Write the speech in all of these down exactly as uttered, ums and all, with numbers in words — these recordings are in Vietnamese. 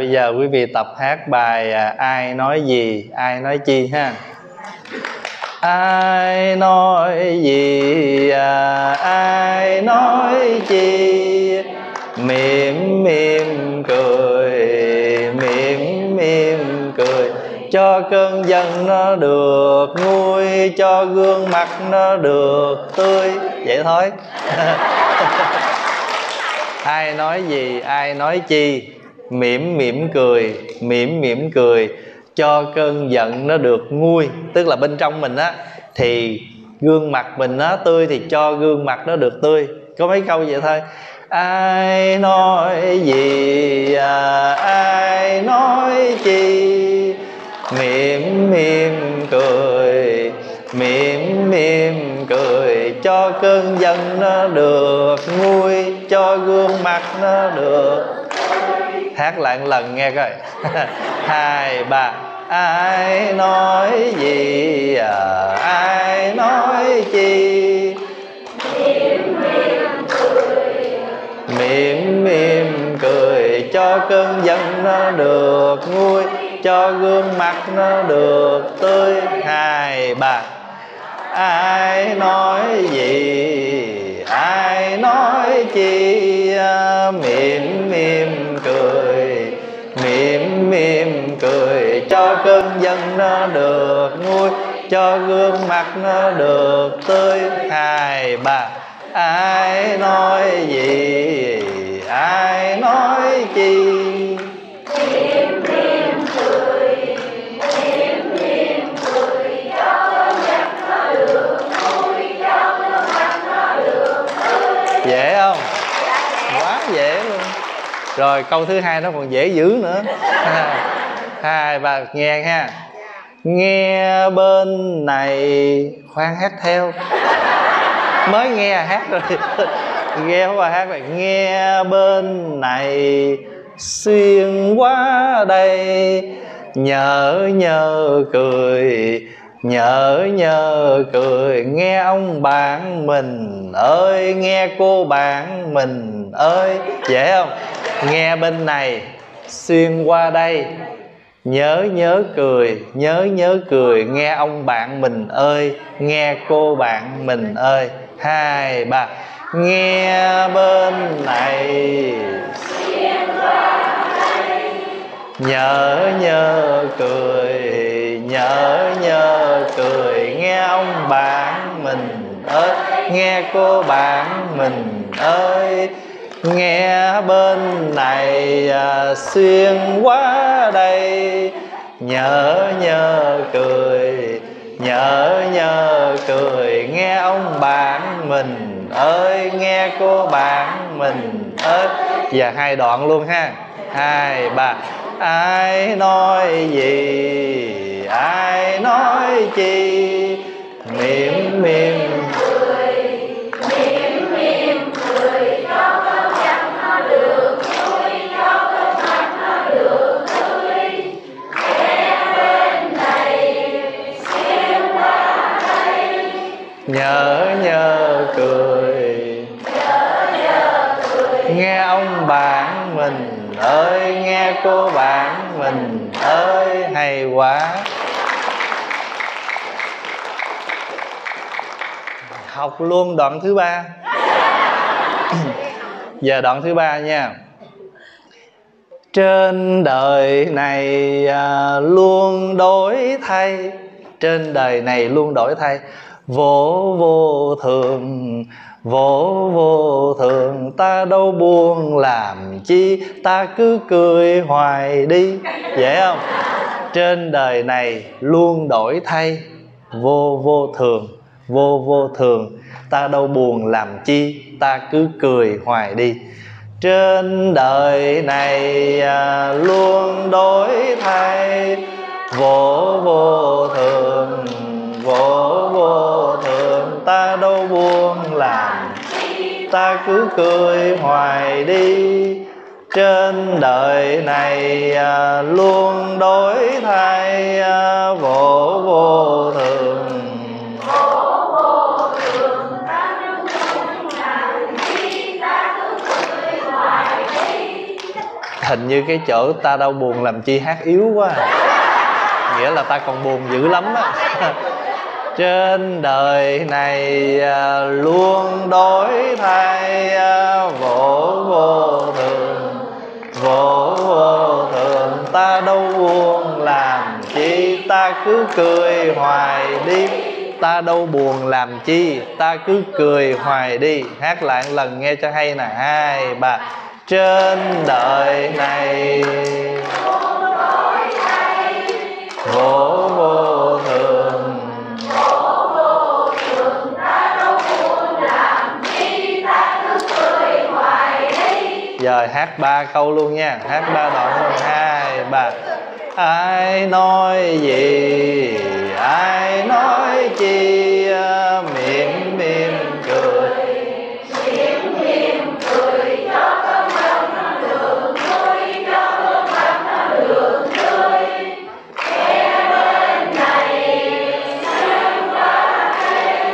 bây giờ quý vị tập hát bài à, ai nói gì, ai nói chi ha. Ai nói gì, à, ai nói chi, mỉm mỉm cười, mỉm mỉm cười, cho cơn giận nó được nguôi, cho gương mặt nó được tươi. Vậy thôi. Ai nói gì, ai nói chi, mỉm mỉm cười, mỉm mỉm cười, cho cơn giận nó được nguôi. Tức là bên trong mình á thì gương mặt mình nó tươi, thì cho gương mặt nó được tươi. Có mấy câu vậy thôi. Ai nói gì, à, ai nói chi, mỉm mỉm cười, mỉm mỉm cười, cho cơn giận nó được nguôi, cho gương mặt nó được. Hát lại một lần nghe coi. Hai ba. Ai nói gì, à, ai nói chi, mỉm mỉm cười, mỉm mỉm cười, cho cơn giận nó được nguôi, cho gương mặt nó được tươi. Hai ba. Ai nói gì, ai nói chi, mỉm mỉm cười, mỉm mỉm cười, cho cơn giận nó được nguôi, cho gương mặt nó được tươi. Hai ba. Ai nói gì, ai nói chi, mỉm mỉm cười, mỉm mỉm cười, cho cơn giận nó được nguôi, cho gương mặt nó được tươi. Dễ không? Quá dễ luôn. Rồi câu thứ hai nó còn dễ dữ nữa. Hai ba nghe ha. Nghe bên này, khoan hát theo. Mới nghe hát rồi. Nghe không bài hát rồi. Nghe bên này, xuyên qua đây, nhớ nhớ cười, nhớ nhớ cười, nghe ông bạn mình ơi, nghe cô bạn mình ơi. Dễ không? Nghe bên này, xuyên qua đây, nhớ nhớ cười, nhớ nhớ cười, nghe ông bạn mình ơi, nghe cô bạn mình ơi. Hai ba. Nghe bên này, nhớ nhớ cười, nhớ nhớ cười, nghe ông bạn mình ơi, nghe cô bạn mình ơi. Nghe bên này, à, xuyên qua đây, nhớ nhớ cười, nhớ nhớ cười, nghe ông bạn mình ơi, nghe cô bạn mình ơi. Và hai đoạn luôn ha. Hai ba. Ai nói gì, ai nói chi, mỉm mỉm cười, mỉm mỉm cười, cho cơn giận nó được nguôi, cho gương mặt nó được tươi. Nghe bên này, xuyên qua đây, nhớ nhớ cười, nhớ nhớ cười, nghe ông bạn mình ơi, nghe cô bạn mình ơi. Hay quá. Học luôn đoạn thứ ba. Giờ đoạn thứ ba nha. Trên đời này à, luôn đổi thay, trên đời này luôn đổi thay, vô vô thường, vô vô thường, ta đâu buồn làm chi, ta cứ cười hoài đi. Dễ không? Trên đời này luôn đổi thay, vô vô thường, vô vô thường, ta đâu buồn làm chi, ta cứ cười hoài đi. Trên đời này à, luôn đổi thay, vô vô thường, vô vô thường, ta đâu buồn làm, ta cứ cười hoài đi. Trên đời này à, luôn đổi thay, à, vô vô thường. Hình như cái chỗ ta đau buồn làm chi hát yếu quá à. Nghĩa là ta còn buồn dữ lắm á. Trên đời này luôn đổi thay, vô vô thường, vô vô thường. Ta đâu buồn làm chi, ta cứ cười hoài đi. Ta đâu buồn làm chi, ta cứ cười hoài đi. Hát lại một lần nghe cho hay nè. Hai, ba. Trên đời này vô vô thường, giờ hát ba câu luôn nha, hát ba đoạn luôn. Hai, ba. Ai nói gì, ai nói chi, mỉm mỉm cười, mỉm mỉm cười cho cơn giận nó được vui, cho cơn mặt nó được tươi. Kẻ bên này xuyên qua đây,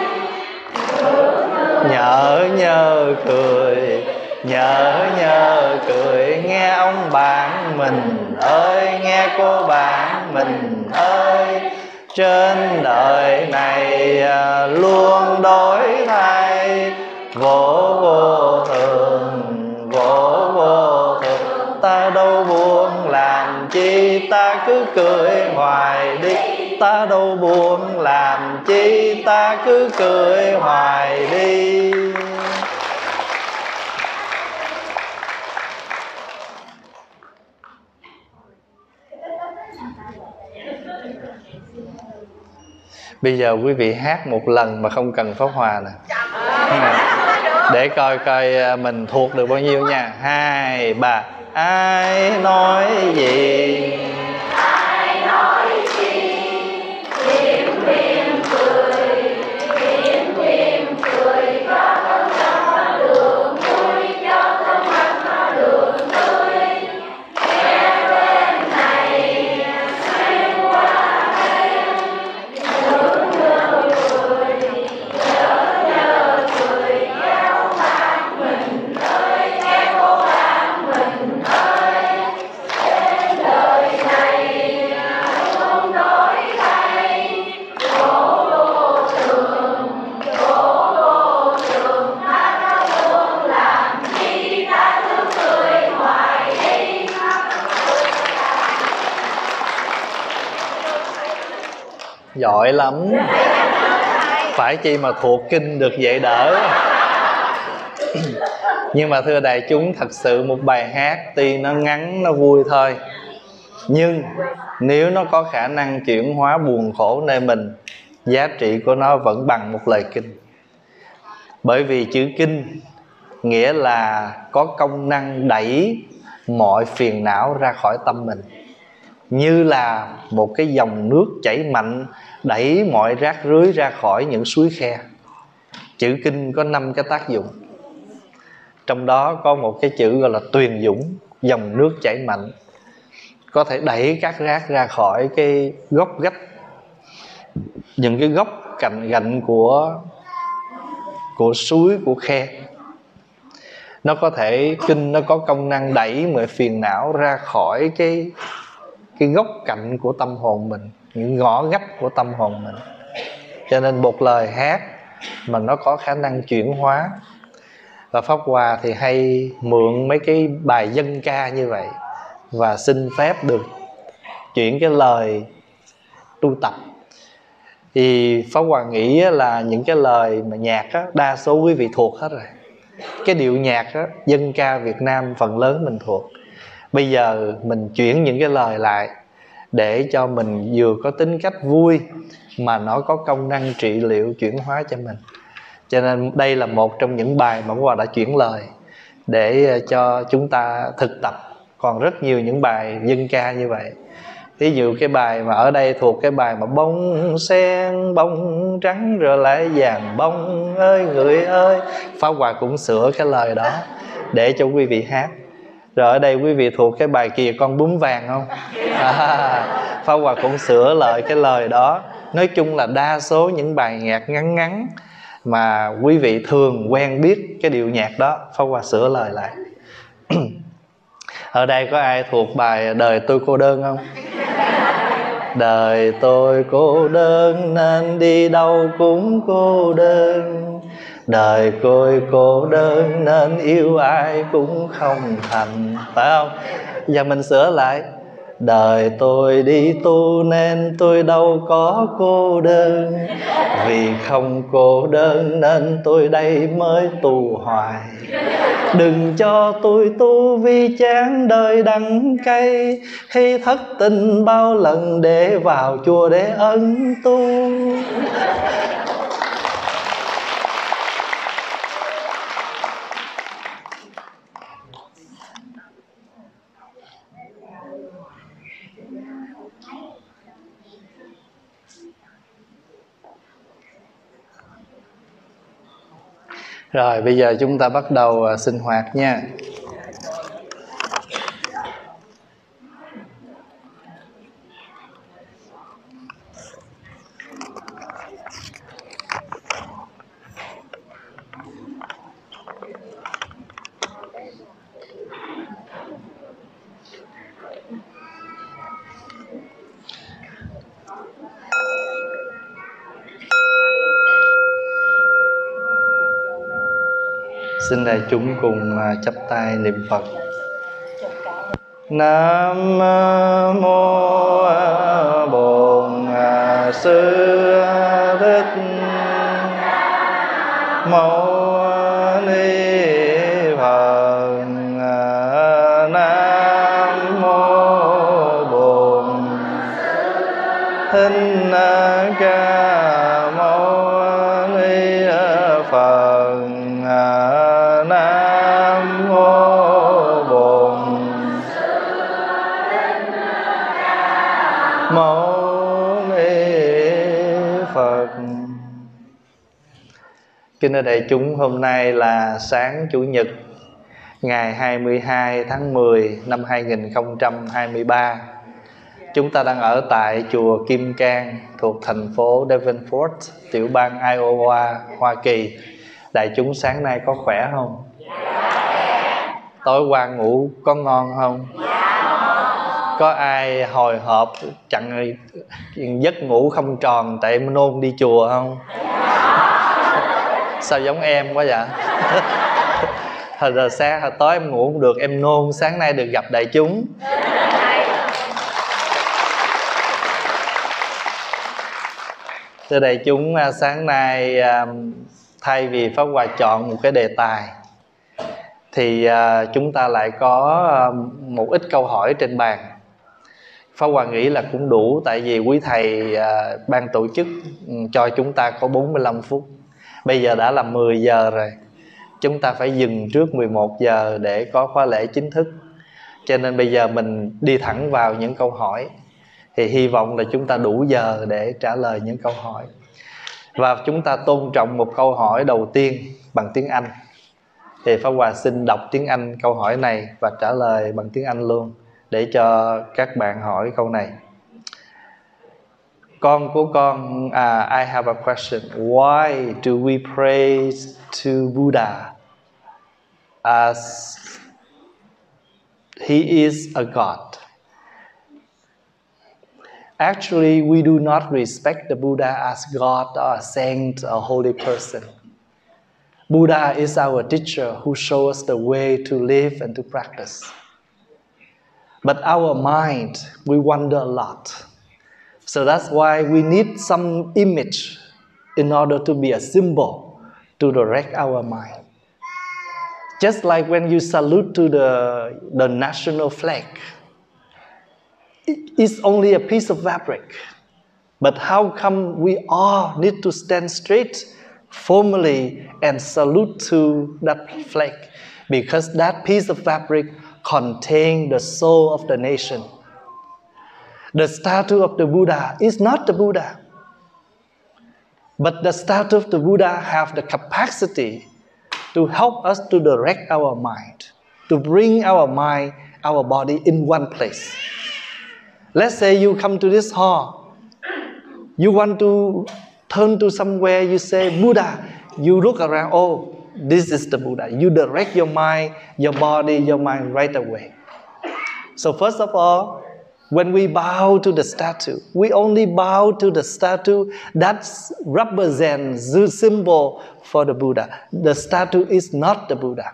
nhớ nhớ cười, nhớ nhớ cười. Nghe ông bạn mình ơi, nghe cô bạn mình ơi, trên đời này luôn đổi thay, vô vô thường, vô vô thường. Ta đâu buồn làm chi, ta cứ cười hoài đi. Ta đâu buồn làm chi, ta cứ cười hoài đi. Bây giờ quý vị hát một lần mà không cần pháp hòa nè, để coi coi mình thuộc được bao nhiêu nha. Hai, ba. Ai nói gì, ai nói chi, mỉm mỉm cười, mỉm mỉm cười cho cơn giận nó được vui, cho cơn mặt nó được tươi. Kẻ bên này xuyên qua đây, nhớ nhớ cười, nhớ nhớ cười. Kéo bạn mình ơi, nghe cô bạn mình ơi, trên đời này không đổi thay, vô vô thường, vô vô thường. Ta đâu buồn làm chi, ta cứ cười hoài đi. Giỏi lắm. Phải chi mà thuộc kinh được vậy đỡ. Nhưng mà thưa đại chúng, thật sự một bài hát tuy nó ngắn, nó vui thôi, nhưng nếu nó có khả năng chuyển hóa buồn khổ nơi mình, giá trị của nó vẫn bằng một lời kinh. Bởi vì chữ kinh nghĩa là có công năng đẩy mọi phiền não ra khỏi tâm mình, như là một cái dòng nước chảy mạnh đẩy mọi rác rưới ra khỏi những suối khe. Chữ kinh có năm cái tác dụng, trong đó có một cái chữ gọi là tuyền dũng, dòng nước chảy mạnh, có thể đẩy các rác ra khỏi cái gốc gách, những cái gốc cạnh gạnh của của suối, của khe. Nó có thể, kinh nó có công năng đẩy mọi phiền não ra khỏi cái cái gốc cạnh của tâm hồn mình, những ngõ ngách của tâm hồn mình. Cho nên một lời hát mà nó có khả năng chuyển hóa. Và Pháp Hòa thì hay mượn mấy cái bài dân ca như vậy và xin phép được chuyển cái lời tu tập. Thì Pháp Hòa nghĩ là những cái lời mà nhạc á, đa số quý vị thuộc hết rồi. Cái điệu nhạc á, dân ca Việt Nam phần lớn mình thuộc. Bây giờ mình chuyển những cái lời lại để cho mình vừa có tính cách vui mà nó có công năng trị liệu, chuyển hóa cho mình. Cho nên đây là một trong những bài mà Pháp Hòa đã chuyển lời để cho chúng ta thực tập. Còn rất nhiều những bài dân ca như vậy. Ví dụ cái bài mà ở đây thuộc cái bài mà bông sen bông trắng rồi lại vàng bông ơi người ơi, Pháp Hòa cũng sửa cái lời đó để cho quý vị hát. Rồi ở đây quý vị thuộc cái bài Kìa Con Bướm Vàng không? À, Pháp Hòa cũng sửa lại cái lời đó. Nói chung là đa số những bài nhạc ngắn ngắn mà quý vị thường quen biết cái điệu nhạc đó, Pháp Hòa sửa lời lại. Ở đây có ai thuộc bài Đời tôi cô đơn không? Đời tôi cô đơn nên đi đâu cũng cô đơn. Đời tôi cô đơn nên yêu ai cũng không thành. Phải không? Giờ mình sửa lại. Đời tôi đi tu nên tôi đâu có cô đơn. Vì không cô đơn nên tôi đây mới tu hoài. Đừng cho tôi tu vì chán đời đắng cay. Khi thất tình bao lần để vào chùa để ân tu. Rồi bây giờ chúng ta bắt đầu uh, sinh hoạt nha. Xin đại chúng cùng chắp tay niệm Phật. Nam mô Bổn Sư Thích Mâu Ni Phật. Nam mô Bổn Thích Ca Mâu Ni Phật. Nam mô Bổn Mâu Ni Phật. Kính thưa đại chúng, hôm nay là sáng Chủ nhật ngày hai mươi hai tháng mười năm hai nghìn không trăm hai mươi ba. Chúng ta đang ở tại chùa Kim Cang thuộc thành phố Davenport, tiểu bang Iowa, Hoa Kỳ. Đại chúng sáng nay có khỏe không? Tối qua ngủ có ngon không? Có ai hồi hộp chặn giấc ngủ không tròn tại em nôn đi chùa không? Sao giống em quá vậy? Hồi giờ sáng hồi tối em ngủ không được, em nôn, sáng nay được gặp đại chúng. Thưa đại chúng, sáng nay thay vì Pháp Hòa chọn một cái đề tài thì chúng ta lại có một ít câu hỏi trên bàn. Pháp Hòa nghĩ là cũng đủ, tại vì quý thầy ban tổ chức cho chúng ta có bốn mươi lăm phút. Bây giờ đã là mười giờ rồi, chúng ta phải dừng trước mười một giờ để có khóa lễ chính thức. Cho nên bây giờ mình đi thẳng vào những câu hỏi. Thì hy vọng là chúng ta đủ giờ để trả lời những câu hỏi. Và chúng ta tôn trọng một câu hỏi đầu tiên bằng tiếng Anh. Thì Pháp Hòa xin đọc tiếng Anh câu hỏi này và trả lời bằng tiếng Anh luôn, để cho các bạn hỏi câu này. Con của con, uh, I have a question. Why do we pray to Buddha as he is a God? Actually, we do not respect the Buddha as God or a saint or holy person. Buddha is our teacher who shows us the way to live and to practice. But our mind, we wonder a lot. So that's why we need some image in order to be a symbol to direct our mind. Just like when you salute to the, the national flag, it's only a piece of fabric. But how come we all need to stand straight, formally, and salute to that flag? Because that piece of fabric contains the soul of the nation. The statue of the Buddha is not the Buddha. But the statue of the Buddha have the capacity to help us to direct our mind, to bring our mind, our body in one place. Let's say you come to this hall, you want to turn to somewhere, you say, Buddha, you look around, oh, this is the Buddha. You direct your mind, your body, your mind right away. So first of all, when we bow to the statue, we only bow to the statue that represents the symbol for the Buddha. The statue is not the Buddha.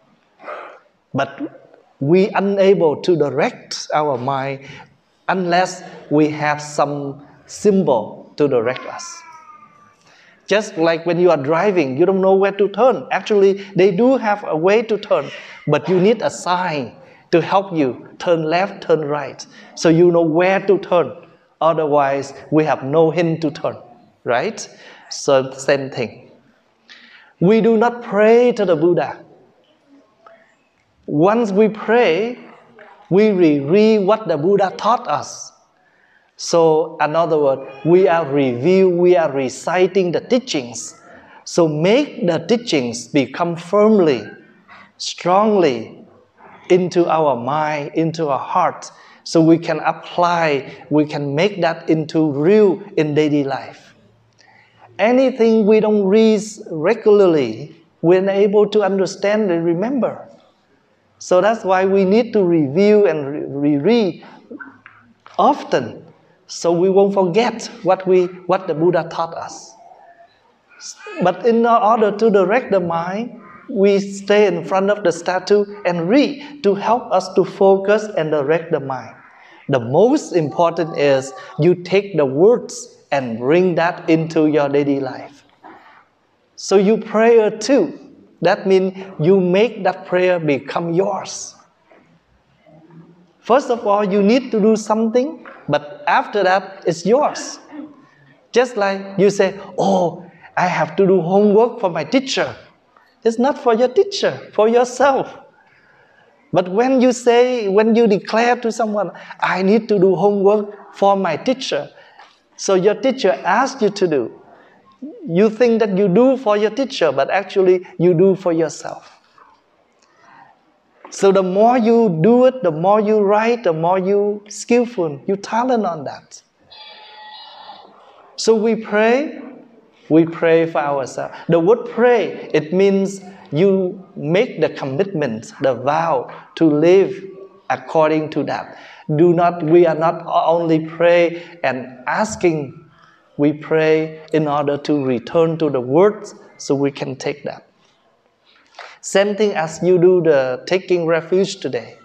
But we unable to direct our mind unless we have some symbol to direct us. Just like when you are driving, you don't know where to turn. Actually, they do have a way to turn, but you need a sign to help you turn left, turn right, so you know where to turn. Otherwise, we have no hint to turn, right? So same thing. We do not pray to the Buddha. Once we pray, we reread what the Buddha taught us. So, in other words, we are review, we are reciting the teachings. So make the teachings become firmly, strongly into our mind, into our heart, so we can apply, we can make that into real in daily life. Anything we don't read regularly, we're not able to understand and remember. So that's why we need to review and reread often, so we won't forget what we what the Buddha taught us. But in order to direct the mind, we stay in front of the statue and read to help us to focus and direct the mind. The most important is you take the words and bring that into your daily life. So you pray too. That means you make that prayer become yours. First of all, you need to do something, but after that, it's yours. Just like you say, oh, I have to do homework for my teacher. It's not for your teacher, for yourself. But when you say, when you declare to someone, I need to do homework for my teacher, so your teacher asks you to do, you think that you do for your teacher, but actually you do for yourself. So the more you do it, the more you write, the more you skillful, you talent on that. So we pray, we pray for ourselves. The word pray, it means you make the commitment, the vow to live according to that. Do not, we are not only pray and asking, we pray in order to return to the words so we can take that. Same thing as you do the taking refuge today.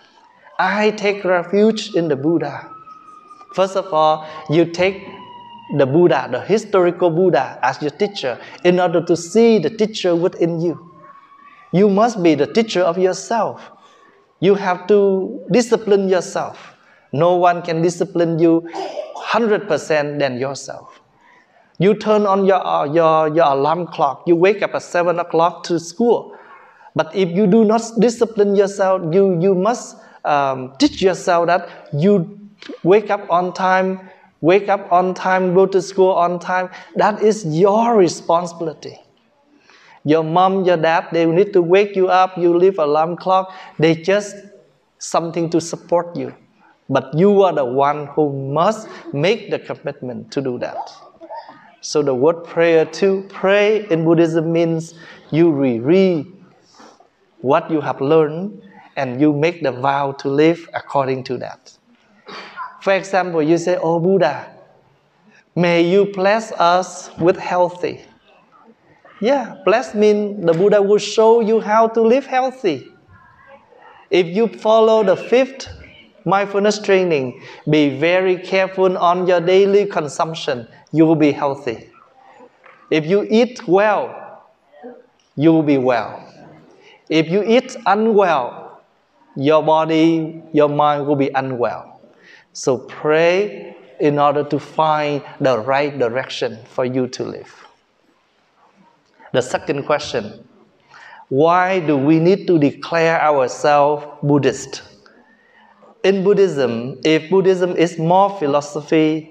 I take refuge in the Buddha. First of all, you take the Buddha, the historical Buddha, as your teacher in order to see the teacher within you. You must be the teacher of yourself. You have to discipline yourself. No one can discipline you one hundred percent than yourself. You turn on your, uh, your, your alarm clock. You wake up at seven o'clock to school. But if you do not discipline yourself, you, you must um, teach yourself that you wake up on time, wake up on time, go to school on time. That is your responsibility. Your mom, your dad, they need to wake you up. You leave alarm clock. They just something to support you. But you are the one who must make the commitment to do that. So the word prayer too, pray in Buddhism means you reread what you have learned and you make the vow to live according to that. For example, you say, oh Buddha, may you bless us with healthy. Yeah, bless means the Buddha will show you how to live healthy. If you follow the fifth mindfulness training, be very careful on your daily consumption, you will be healthy. If you eat well, you will be well. If you eat unwell, your body, your mind will be unwell. So pray in order to find the right direction for you to live. The second question, why do we need to declare ourselves Buddhist? In Buddhism, if Buddhism is more philosophy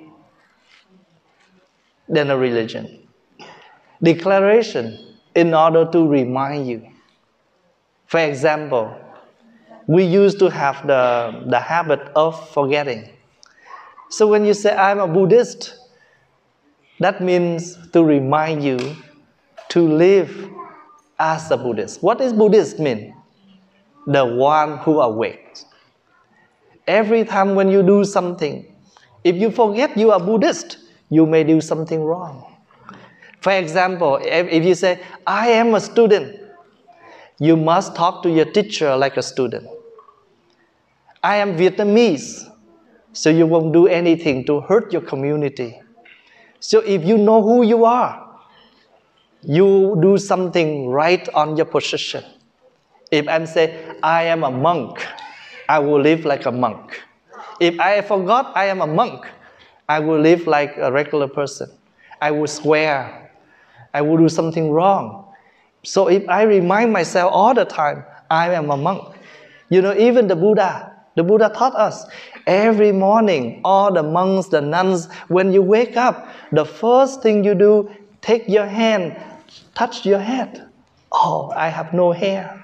than a religion, declaration in order to remind you. For example, we used to have the, the habit of forgetting. So when you say, I'm a Buddhist, that means to remind you to live as a Buddhist. What does Buddhist mean? The one who awakes. Every time when you do something, if you forget you are Buddhist, you may do something wrong. For example, if, if you say, I am a student, you must talk to your teacher like a student. I am Vietnamese, so you won't do anything to hurt your community. So if you know who you are, you do something right on your position. If I say, I am a monk, I will live like a monk. If I forgot I am a monk, I will live like a regular person. I will swear. I will do something wrong. So if I remind myself all the time, I am a monk. You know, even the Buddha, the Buddha taught us, every morning, all the monks, the nuns, when you wake up, the first thing you do, take your hand, touch your head. Oh, I have no hair.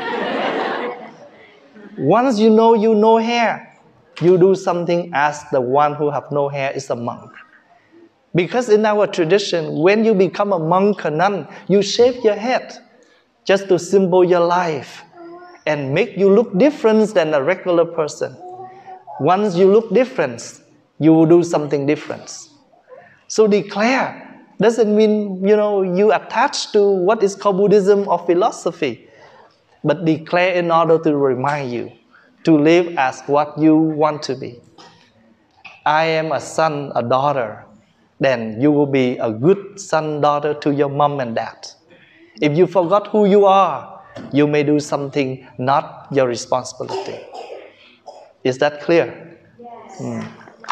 Once you know you no hair, you do something as the one who have no hair is a monk. Because in our tradition, when you become a monk or nun, you shave your head just to symbol your life and make you look different than a regular person. Once you look different, you will do something different. So declare doesn't mean, you know, you attach to what is called Buddhism or philosophy, but declare in order to remind you to live as what you want to be. I am a son, a daughter. Then you will be a good son, daughter to your mom and dad. If you forgot who you are, you may do something not your responsibility. Is that clear? Yes. Mm.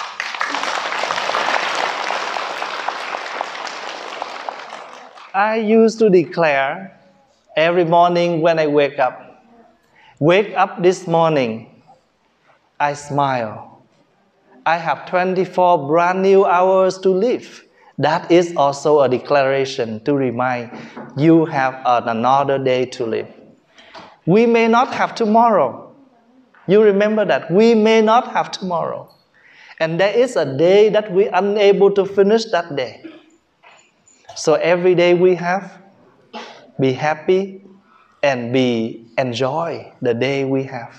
I used to declare every morning when I wake up. Wake up this morning, I smile. I have twenty-four brand new hours to live. That is also a declaration to remind you have another day to live. We may not have tomorrow. You remember that. We may not have tomorrow. And there is a day that we are unable to finish that day. So every day we have, be happy and be enjoy the day we have.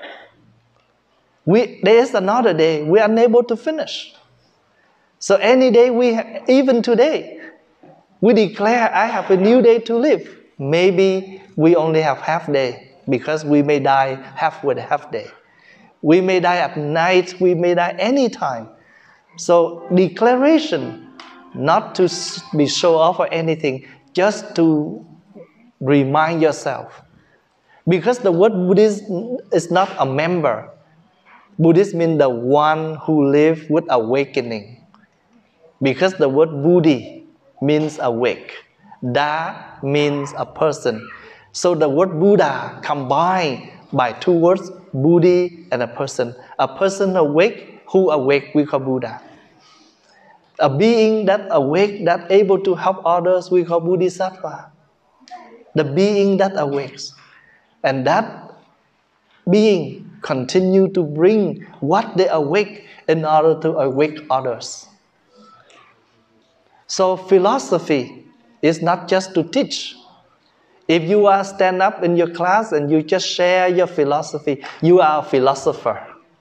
We, there is another day we are unable to finish. So any day we have, even today, we declare I have a new day to live. Maybe we only have half day because we may die half with half day. We may die at night, we may die anytime. So declaration, not to be show off or anything, just to remind yourself. Because the word Buddhist is not a member. Buddhist means the one who lives with awakening. Because the word Buddhi means awake. Da means a person. So the word Buddha combined by two words, Buddhi and a person. A person awake, who awake we call Buddha. A being that awake, that able to help others, we call Bodhisattva. The being that awakes. And that being continue to bring what they awake in order to awake others. So philosophy is not just to teach. If you are stand up in your class and you just share your philosophy, you are a philosopher.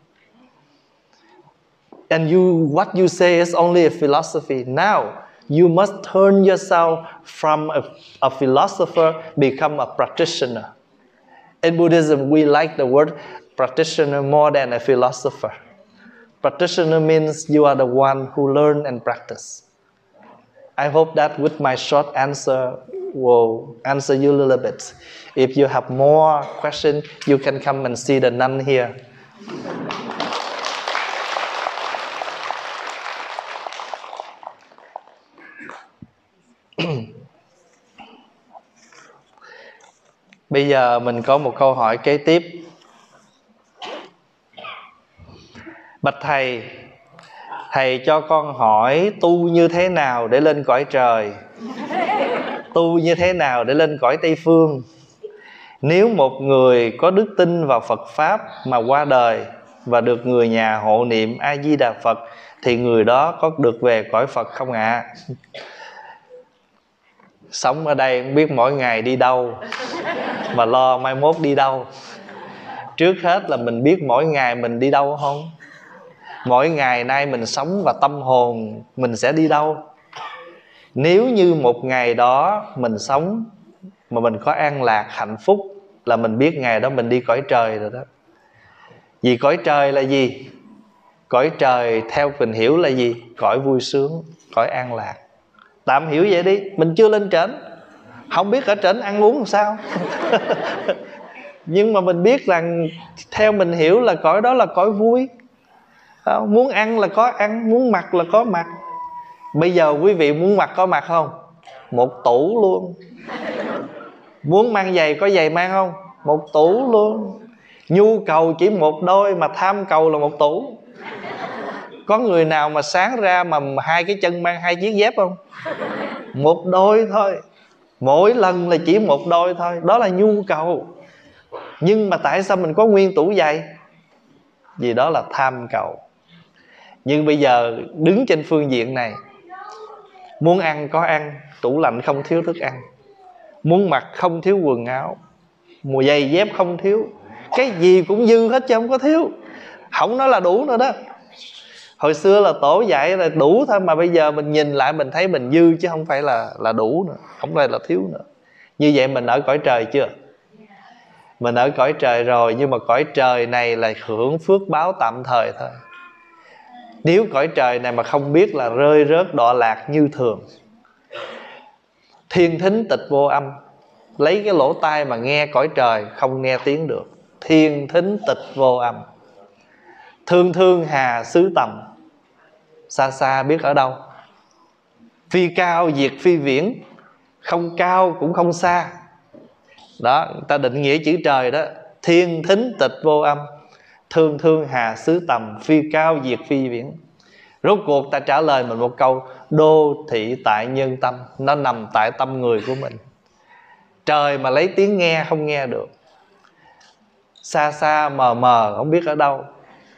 And you, what you say is only a philosophy. Now, you must turn yourself from a, a philosopher, become a practitioner. In Buddhism, we like the word practitioner more than a philosopher. Practitioner means you are the one who learn and practice. I hope that with my short answer will answer you a little bit. If you have more questions, you can come and see the nun here. Bây giờ mình có một câu hỏi kế tiếp. Bạch Thầy, Thầy cho con hỏi tu như thế nào để lên cõi trời? Tu như thế nào để lên cõi Tây Phương? Nếu một người có đức tin vào Phật Pháp mà qua đời và được người nhà hộ niệm A-di-đà Phật, thì người đó có được về cõi Phật không ạ? À? Sống ở đây không biết mỗi ngày đi đâu, mà lo mai mốt đi đâu. Trước hết là mình biết mỗi ngày mình đi đâu không? Mỗi ngày nay mình sống và tâm hồn mình sẽ đi đâu? Nếu như một ngày đó mình sống mà mình có an lạc, hạnh phúc, là mình biết ngày đó mình đi cõi trời rồi đó. Vì cõi trời là gì? Cõi trời theo mình hiểu là gì? Cõi vui sướng, cõi an lạc. Tạm hiểu vậy đi. Mình chưa lên trển, không biết ở trển ăn uống làm sao. Nhưng mà mình biết rằng theo mình hiểu là cõi đó là cõi vui. Muốn ăn là có ăn, muốn mặc là có mặc. Bây giờ quý vị muốn mặc có mặc không? Một tủ luôn. Muốn mang giày có giày mang không? Một tủ luôn. Nhu cầu chỉ một đôi mà tham cầu là một tủ. Có người nào mà sáng ra mà hai cái chân mang hai chiếc dép không? Một đôi thôi. Mỗi lần là chỉ một đôi thôi. Đó là nhu cầu. Nhưng mà tại sao mình có nguyên tủ giày? Vì đó là tham cầu. Nhưng bây giờ đứng trên phương diện này, muốn ăn có ăn, tủ lạnh không thiếu thức ăn. Muốn mặc không thiếu quần áo, mùa giày dép không thiếu. Cái gì cũng dư hết chứ không có thiếu. Không nói là đủ nữa đó. Hồi xưa là tổ dạy là đủ thôi, mà bây giờ mình nhìn lại mình thấy mình dư chứ không phải là, là đủ nữa, không phải là thiếu nữa. Như vậy mình ở cõi trời chưa? Mình ở cõi trời rồi, nhưng mà cõi trời này là hưởng phước báo tạm thời thôi. Nếu cõi trời này mà không biết là rơi rớt đọa lạc như thường. Thiên thính tịch vô âm, lấy cái lỗ tai mà nghe cõi trời không nghe tiếng được. Thiên thính tịch vô âm. Thương thương hà xứ tầm, xa xa biết ở đâu. Phi cao diệt phi viễn, không cao cũng không xa. Đó, người ta định nghĩa chữ trời đó. Thiên thính tịch vô âm, thương thương hà xứ tầm, phi cao diệt phi viễn. Rốt cuộc ta trả lời mình một câu: đô thị tại nhân tâm. Nó nằm tại tâm người của mình. Trời mà lấy tiếng nghe không nghe được, xa xa mờ mờ không biết ở đâu.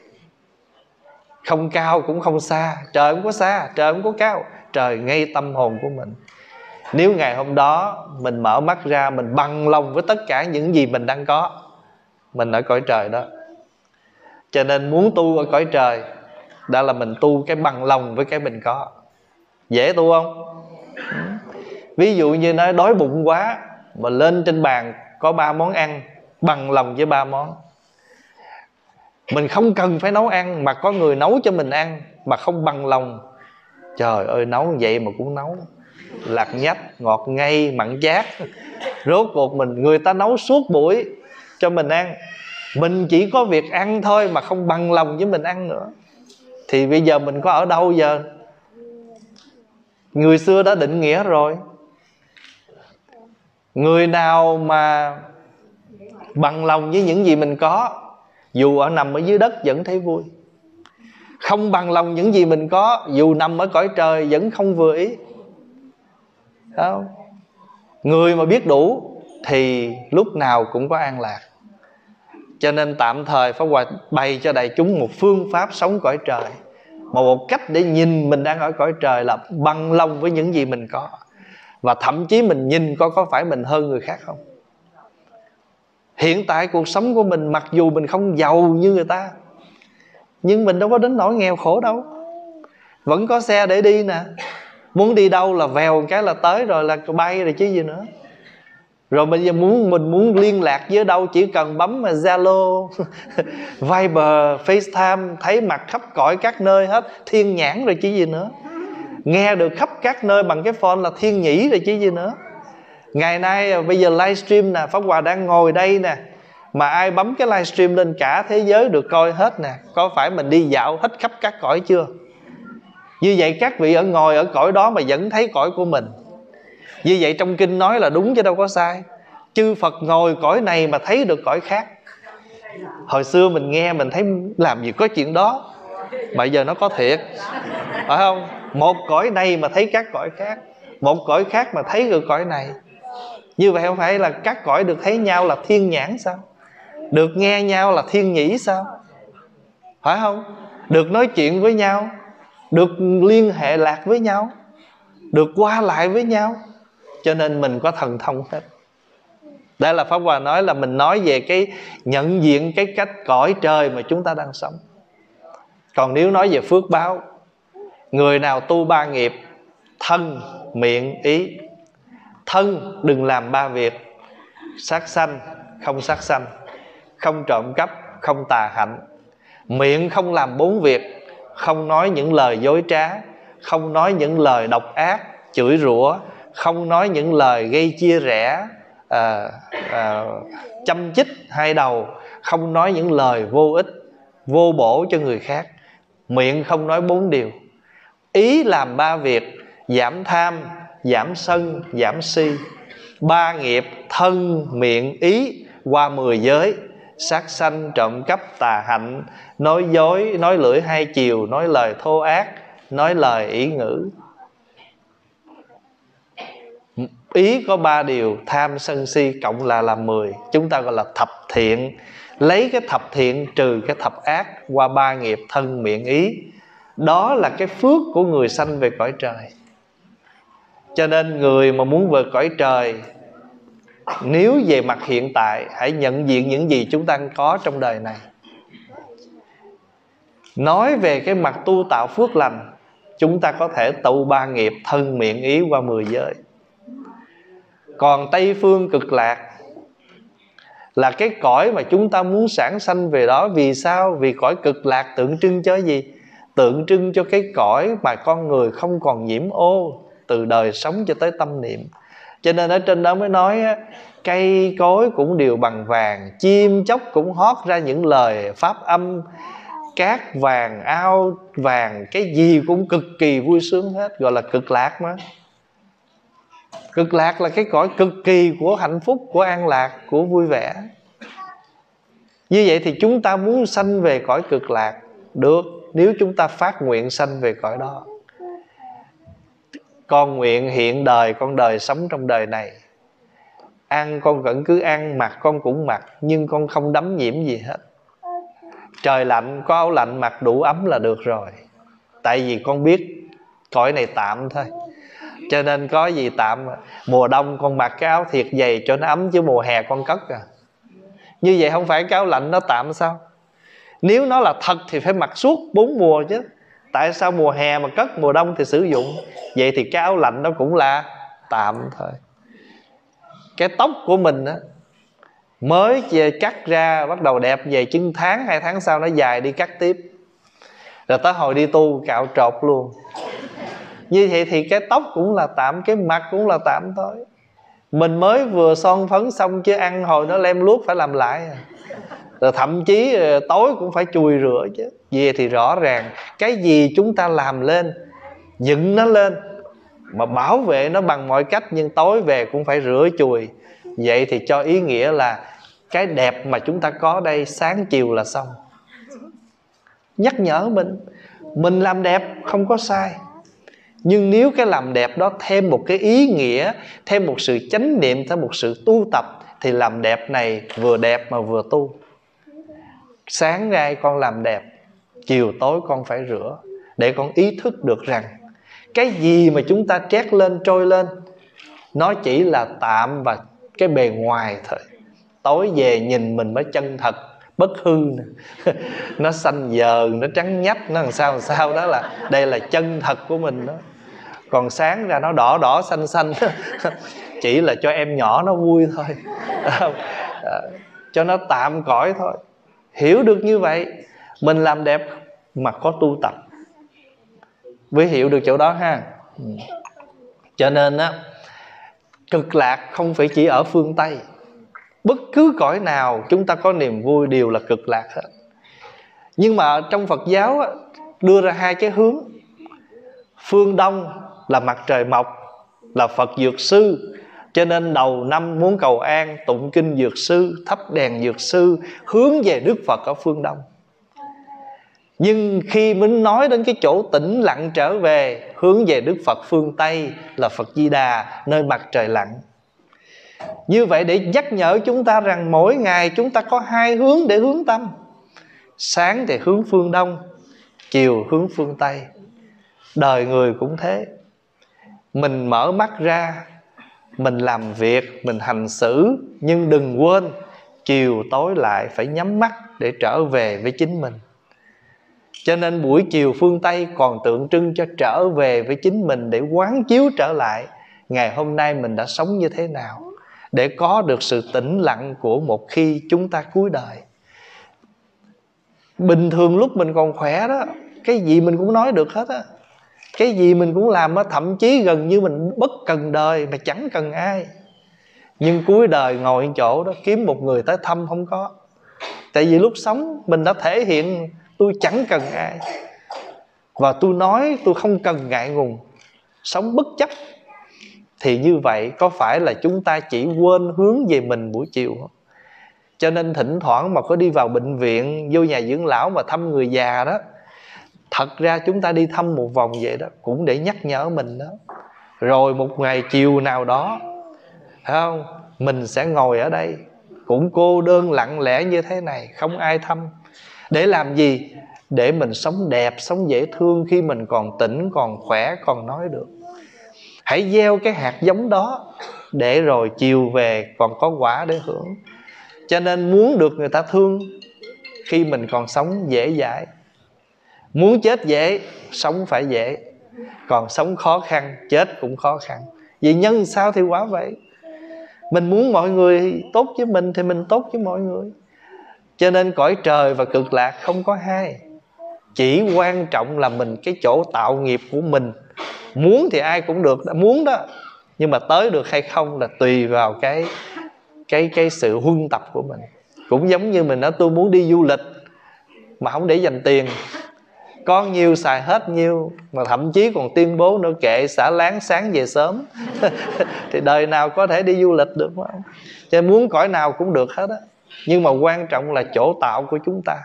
Không cao cũng không xa. Trời không có xa, trời không có cao, trời ngay tâm hồn của mình. Nếu ngày hôm đó mình mở mắt ra, mình bằng lòng với tất cả những gì mình đang có, mình ở cõi trời đó. Cho nên muốn tu ở cõi trời, đó là mình tu cái bằng lòng với cái mình có. Dễ tu không? Ví dụ như nói đói bụng quá, mà lên trên bàn có ba món ăn, bằng lòng với ba món. Mình không cần phải nấu ăn, mà có người nấu cho mình ăn mà không bằng lòng. Trời ơi, nấu vậy mà cũng nấu, lạc nhách, ngọt ngây, mặn chát. Rốt cuộc mình, người ta nấu suốt buổi cho mình ăn, mình chỉ có việc ăn thôi mà không bằng lòng với mình ăn nữa. Thì bây giờ mình có ở đâu giờ? Người xưa đã định nghĩa rồi. Người nào mà bằng lòng với những gì mình có, dù ở nằm ở dưới đất vẫn thấy vui. Không bằng lòng những gì mình có, dù nằm ở cõi trời vẫn không vừa ý. Không? Người mà biết đủ thì lúc nào cũng có an lạc. Cho nên tạm thời Pháp Hòa bày cho đại chúng một phương pháp sống cõi trời, mà một cách để nhìn mình đang ở cõi trời là bằng lòng với những gì mình có. Và thậm chí mình nhìn coi có phải mình hơn người khác không. Hiện tại cuộc sống của mình, mặc dù mình không giàu như người ta, nhưng mình đâu có đến nỗi nghèo khổ đâu. Vẫn có xe để đi nè. Muốn đi đâu là vèo cái là tới rồi, là bay rồi chứ gì nữa. Rồi bây giờ muốn mình muốn liên lạc với đâu, chỉ cần bấm mà Zalo, Viber, FaceTime, thấy mặt khắp cõi các nơi hết, thiên nhãn rồi chứ gì nữa. Nghe được khắp các nơi bằng cái phone là thiên nhĩ rồi chứ gì nữa. Ngày nay bây giờ livestream nè, Pháp Hòa đang ngồi đây nè, mà ai bấm cái livestream lên cả thế giới được coi hết nè. Có phải mình đi dạo hết khắp các cõi chưa? Như vậy các vị ở ngồi ở cõi đó mà vẫn thấy cõi của mình. Như vậy trong kinh nói là đúng chứ đâu có sai. Chư Phật ngồi cõi này mà thấy được cõi khác. Hồi xưa mình nghe mình thấy làm gì có chuyện đó, mà giờ nó có thiệt, phải không? Một cõi này mà thấy các cõi khác, một cõi khác mà thấy được cõi này. Như vậy không phải là các cõi được thấy nhau là thiên nhãn sao? Được nghe nhau là thiên nhĩ sao? Phải không? Được nói chuyện với nhau, được liên hệ lạc với nhau, được qua lại với nhau. Cho nên mình có thần thông hết. Đây là Pháp Hòa nói là mình nói về cái nhận diện cái cách cõi trời mà chúng ta đang sống. Còn nếu nói về phước báo, người nào tu ba nghiệp thân, miệng, ý. Thân đừng làm ba việc: sát sanh, không sát sanh; không trộm cắp, không tà hạnh. Miệng không làm bốn việc: không nói những lời dối trá, không nói những lời độc ác, chửi rủa, không nói những lời gây chia rẽ, à, à, châm chích hai đầu, không nói những lời vô ích, vô bổ cho người khác. Miệng không nói bốn điều. Ý làm ba việc: giảm tham, giảm sân, giảm si. Ba nghiệp thân, miệng, ý qua mười giới: sát sanh, trộm cắp, tà hạnh, nói dối, nói lưỡi hai chiều, nói lời thô ác, nói lời ỷ ngữ. Ý có ba điều: tham, sân, si, cộng là làm mười. Chúng ta gọi là thập thiện. Lấy cái thập thiện trừ cái thập ác qua ba nghiệp thân, miệng, ý. Đó là cái phước của người sanh về cõi trời. Cho nên người mà muốn về cõi trời, nếu về mặt hiện tại, hãy nhận diện những gì chúng ta có trong đời này. Nói về cái mặt tu tạo phước lành, chúng ta có thể tu ba nghiệp thân, miệng, ý qua mười giới. Còn Tây Phương Cực Lạc là cái cõi mà chúng ta muốn sản sanh về đó. Vì sao? Vì cõi Cực Lạc tượng trưng cho gì? Tượng trưng cho cái cõi mà con người không còn nhiễm ô, từ đời sống cho tới tâm niệm. Cho nên ở trên đó mới nói cây cối cũng đều bằng vàng, chim chóc cũng hót ra những lời pháp âm, cát vàng, ao vàng, cái gì cũng cực kỳ vui sướng hết. Gọi là Cực Lạc mà. Cực Lạc là cái cõi cực kỳ của hạnh phúc, của an lạc, của vui vẻ. Như vậy thì chúng ta muốn sanh về cõi Cực Lạc được nếu chúng ta phát nguyện sanh về cõi đó. Con nguyện hiện đời, con đời sống trong đời này, ăn con vẫn cứ ăn, mặc con cũng mặc, nhưng con không đắm nhiễm gì hết. Trời lạnh có áo lạnh mặc đủ ấm là được rồi. Tại vì con biết cõi này tạm thôi, cho nên có gì tạm. Mùa đông con mặc cái áo thiệt dày cho nó ấm, chứ mùa hè con cất à. Như vậy không phải cái áo lạnh nó tạm sao? Nếu nó là thật thì phải mặc suốt bốn mùa chứ. Tại sao mùa hè mà cất, mùa đông thì sử dụng? Vậy thì cái áo lạnh nó cũng là tạm thôi. Cái tóc của mình á, mới cắt ra bắt đầu đẹp về chừng tháng, hai tháng sau nó dài đi cắt tiếp, rồi tới hồi đi tu cạo trột luôn. Như vậy thì cái tóc cũng là tạm, cái mặt cũng là tạm thôi. Mình mới vừa son phấn xong chứ ăn hồi nó lem luốc phải làm lại à. Rồi thậm chí tối cũng phải chùi rửa chứ. Vậy thì rõ ràng cái gì chúng ta làm lên, dựng nó lên mà bảo vệ nó bằng mọi cách, nhưng tối về cũng phải rửa chùi. Vậy thì cho ý nghĩa là cái đẹp mà chúng ta có đây sáng chiều là xong. Nhắc nhở mình, mình làm đẹp không có sai, nhưng nếu cái làm đẹp đó thêm một cái ý nghĩa, thêm một sự chánh niệm, thêm một sự tu tập, thì làm đẹp này vừa đẹp mà vừa tu. Sáng nay con làm đẹp, chiều tối con phải rửa, để con ý thức được rằng cái gì mà chúng ta trét lên trôi lên, nó chỉ là tạm và cái bề ngoài thôi. Tối về nhìn mình mới chân thật, bất hư. Nó xanh dờn, nó trắng nhách, nó làm sao làm sao đó là đây là chân thật của mình đó. Còn sáng ra nó đỏ đỏ xanh xanh chỉ là cho em nhỏ nó vui thôi, cho nó tạm cõi thôi. Hiểu được như vậy, mình làm đẹp mà có tu tập mới hiểu được chỗ đó ha. Cho nên á, Cực Lạc không phải chỉ ở phương Tây. Bất cứ cõi nào chúng ta có niềm vui đều là Cực Lạc hết. Nhưng mà trong Phật giáo á, đưa ra hai cái hướng. Phương Đông là mặt trời mọc, là Phật Dược Sư, cho nên đầu năm muốn cầu an tụng kinh Dược Sư, thắp đèn Dược Sư, hướng về Đức Phật ở phương Đông. Nhưng khi mình nói đến cái chỗ tĩnh lặng trở về, hướng về Đức Phật phương Tây là Phật Di Đà, nơi mặt trời lặn. Như vậy để nhắc nhở chúng ta rằng mỗi ngày chúng ta có hai hướng để hướng tâm. Sáng thì hướng phương Đông, chiều hướng phương Tây. Đời người cũng thế. Mình mở mắt ra, mình làm việc, mình hành xử, nhưng đừng quên chiều tối lại phải nhắm mắt để trở về với chính mình. Cho nên buổi chiều phương Tây còn tượng trưng cho trở về với chính mình, để quán chiếu trở lại ngày hôm nay mình đã sống như thế nào, để có được sự tĩnh lặng của một khi chúng ta cuối đời. Bình thường lúc mình còn khỏe đó, cái gì mình cũng nói được hết á, cái gì mình cũng làm á, thậm chí gần như mình bất cần đời mà chẳng cần ai. Nhưng cuối đời ngồi chỗ đó kiếm một người tới thăm không có. Tại vì lúc sống mình đã thể hiện tôi chẳng cần ai, và tôi nói tôi không cần ngại ngùng, sống bất chấp. Thì như vậy có phải là chúng ta chỉ quên hướng về mình buổi chiều không? Cho nên thỉnh thoảng mà có đi vào bệnh viện, vô nhà dưỡng lão mà thăm người già đó, thật ra chúng ta đi thăm một vòng vậy đó cũng để nhắc nhở mình đó. Rồi một ngày chiều nào đó, phải không, mình sẽ ngồi ở đây cũng cô đơn lặng lẽ như thế này, không ai thăm. Để làm gì? Để mình sống đẹp, sống dễ thương khi mình còn tỉnh, còn khỏe, còn nói được. Hãy gieo cái hạt giống đó, để rồi chiều về còn có quả để hưởng. Cho nên muốn được người ta thương khi mình còn sống dễ dãi. Muốn chết dễ, sống phải dễ. Còn sống khó khăn, chết cũng khó khăn. Vì nhân sao thì quả vậy. Mình muốn mọi người tốt với mình thì mình tốt với mọi người. Cho nên cõi trời và cực lạc không có hai. Chỉ quan trọng là mình, cái chỗ tạo nghiệp của mình. Muốn thì ai cũng được, muốn đó. Nhưng mà tới được hay không là tùy vào cái cái cái sự huân tập của mình. Cũng giống như mình nói tôi muốn đi du lịch mà không để dành tiền, có nhiêu xài hết nhiêu, mà thậm chí còn tuyên bố nữa kệ xả láng sáng về sớm. Thì đời nào có thể đi du lịch được không? Cho nên muốn cõi nào cũng được hết á. Nhưng mà quan trọng là chỗ tạo của chúng ta.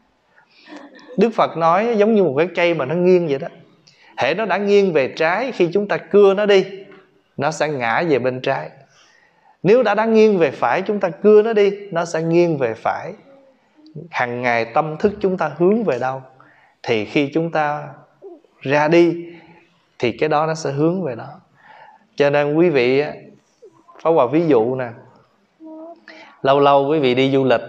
Đức Phật nói giống như một cái cây mà nó nghiêng vậy đó. Hễ nó đã nghiêng về trái, khi chúng ta cưa nó đi, nó sẽ ngã về bên trái. Nếu đã đã nghiêng về phải, chúng ta cưa nó đi, nó sẽ nghiêng về phải. Hằng ngày tâm thức chúng ta hướng về đâu, thì khi chúng ta ra đi thì cái đó nó sẽ hướng về đó. Cho nên quý vị, Pháp Hòa ví dụ nè, lâu lâu quý vị đi du lịch,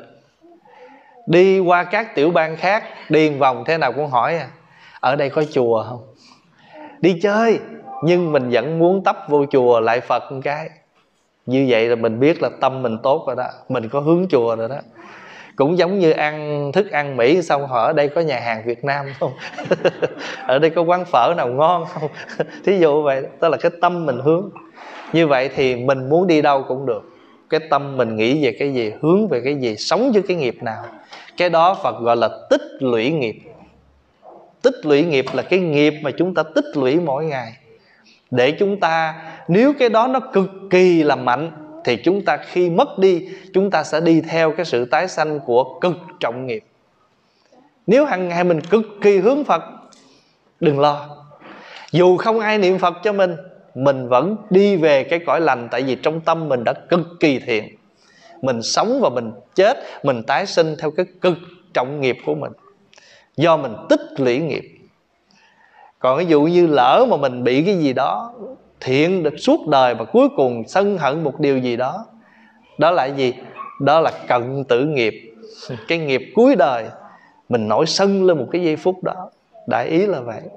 đi qua các tiểu bang khác, đi một vòng thế nào cũng hỏi à, ở đây có chùa không? Đi chơi nhưng mình vẫn muốn tấp vô chùa lại Phật một cái. Như vậy là mình biết là tâm mình tốt rồi đó, mình có hướng chùa rồi đó. Cũng giống như ăn thức ăn Mỹ xong hỏi ở đây có nhà hàng Việt Nam không? Ở đây có quán phở nào ngon không? Thí dụ vậy, đó là cái tâm mình hướng. Như vậy thì mình muốn đi đâu cũng được. Cái tâm mình nghĩ về cái gì, hướng về cái gì, sống với cái nghiệp nào, cái đó Phật gọi là tích lũy nghiệp. Tích lũy nghiệp là cái nghiệp mà chúng ta tích lũy mỗi ngày. Để chúng ta, nếu cái đó nó cực kỳ là mạnh, thì chúng ta khi mất đi, chúng ta sẽ đi theo cái sự tái sanh của cực trọng nghiệp. Nếu hàng ngày mình cực kỳ hướng Phật, đừng lo. Dù không ai niệm Phật cho mình, mình vẫn đi về cái cõi lành. Tại vì trong tâm mình đã cực kỳ thiện. Mình sống và mình chết, mình tái sinh theo cái cực trọng nghiệp của mình, do mình tích lũy nghiệp. Còn ví dụ như lỡ mà mình bị cái gì đó thiện được suốt đời, mà cuối cùng sân hận một điều gì đó, đó là gì? Đó là cận tử nghiệp. Cái nghiệp cuối đời mình nổi sân lên một cái giây phút đó. Đại ý là vậy.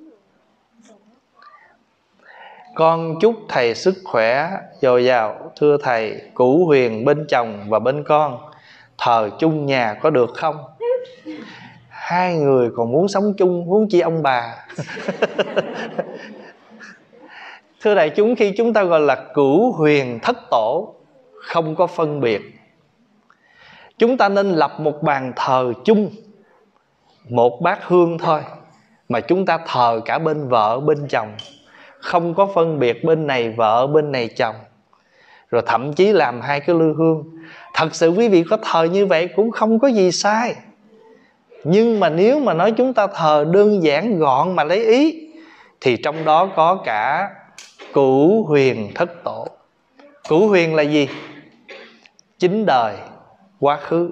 Con chúc thầy sức khỏe dồi dào. Thưa thầy, Cửu Huyền bên chồng và bên con thờ chung nhà có được không? Hai người còn muốn sống chung, huống chi ông bà. Thưa đại chúng, khi chúng ta gọi là Cửu Huyền thất tổ, không có phân biệt, chúng ta nên lập một bàn thờ chung, một bát hương thôi, mà chúng ta thờ cả bên vợ bên chồng, không có phân biệt bên này vợ bên này chồng. Rồi thậm chí làm hai cái lư hương. Thật sự quý vị có thờ như vậy cũng không có gì sai. Nhưng mà nếu mà nói chúng ta thờ đơn giản gọn mà lấy ý, thì trong đó có cả Cửu Huyền thất tổ. Cửu Huyền là gì? Chín đời quá khứ.